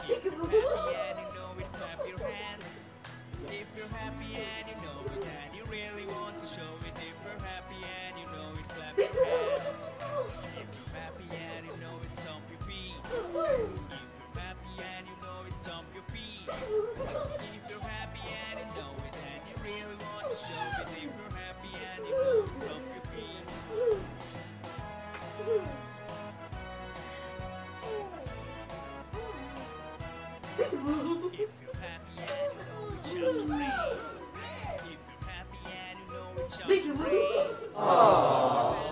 If you're happy and you know it, clap your hands. If you're happy and you know it, and you really want to show it. If you're happy and you know it, clap your hands. If you're happy and you know it, stomp your feet. If you're happy and you know it, stomp your feet. If you're happy and you know it, and you really want to show it. If you're happy and you know it, stomp your feet. If you're happy and you know it, shout your praise. If you're happy and you know it, shout your praise.